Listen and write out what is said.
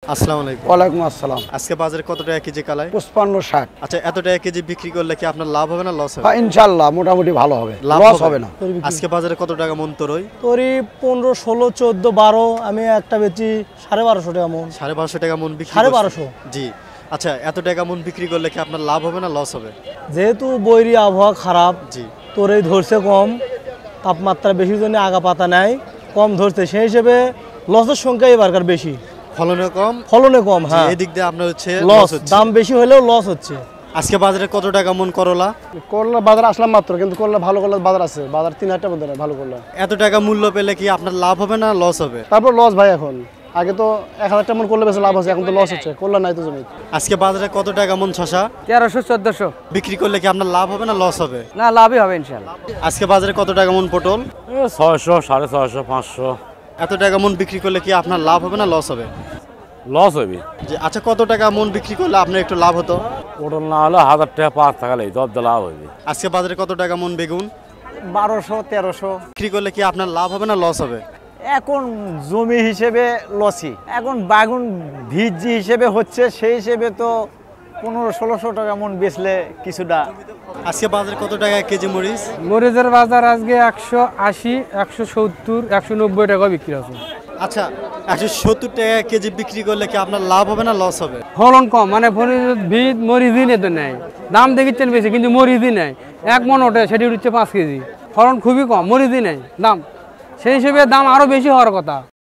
আসসালামু আলাইকুম। ওয়ালাইকুম আসসালাম। আজকে বাজারে কত টাকা কেজি কালাই? 55-60। আচ্ছা, এত টাকা কেজি বিক্রি করলে কি আপনার লাভ হবে না লস হবে? হ্যাঁ, ইনশাআল্লাহ মোটামুটি ভালো হবে, লাভ লস হবে না। আজকে বাজারে কত টাকা মন তরই? তরি 15, 16, 14, 12, আমি একটা বেচি 1250 টাকা মন। 1250 টাকা মন বিক্রি 1250। জি। আচ্ছা, এত টাকা মন বিক্রি করলে কি আপনার লাভ হবে না লস হবে? যেহেতু বৈরী আবহাওয়া খারাপ, জি। তোর এই ধরছে কম, তাপমাত্রা বেশি জন্য আগা পাতা নাই, কম ধরছে, সেই হিসেবে লসের সংখ্যা এবারকার বেশি, ফলনে কম, ফলনে কম। হ্যাঁ, এদিক দিয়ে আপনার হচ্ছে লস, হচ্ছে। দাম বেশি হলেও লস হচ্ছে। আজকে বাজারে কত টাকা মন করলা? করলা বাজার আসলাম মাত্র, কিন্তু করলা ভালো করলা বাজার আছে, বাজার 3000 টাকা বাজার ভালো করলা। এত টাকা মূল্য পেলে কি আপনার লাভ হবে না লস হবে? তারপর লস ভাই, এখন আগে তো 1000 টাকা মন করলে বেশি লাভ আছে, এখন তো লস হচ্ছে, করলা নাই তো জমি। আজকে বাজারে কত টাকা মন শশা? 1300-1400। বিক্রি করলে কি আপনার লাভ হবে না লস হবে? না, লাভই হবে ইনশাআল্লাহ। আজকে বাজারে কত টাকা মন পটল? 600, 650, 500 এত টাকা মন বিক্রি করলে কি আপনার লাভ হবে না লস হবে? লস হবে। যে আচ্ছা, কত টাকা মন বিক্রি করলে আপনার একটু লাভ হতো? পটল না হলে 1000 টাকা 5 টাকা লেগে দর লাভ হবে। আজকে বাজারে কত টাকা মন বেগুন? 1200-1300। বিক্রি করলে কি আপনার লাভ হবে না লস হবে? এখন জমি হিসেবে লসি, এখন বাগুন ভিজি হিসেবে হচ্ছে, সেই হিসেবে তো 1500-1600 টাকা মন বেচলে কিছুটা। আজকে বাজারে কত টাকা কেজি মরিচ? মরিচের বাজার আজকে 180, 170, 190 টাকা বিক্রি আছে। আচ্ছা, 170 টাকা কেজি বিক্রি করলে কি আপনার লাভ হবে না লস হবে? ফলন কম, মানে ভিত মরিচই নিতে নেয়, দাম দেখিচ্ছেন বেশি কিন্তু মরিচই নেয়। 1 মন ওঠে, সেটি হচ্ছে 5 কেজি। ফলন খুবই কম, মরিচই নেই দাম, সেই হিসেবে দাম আরও বেশি হওয়ার কথা।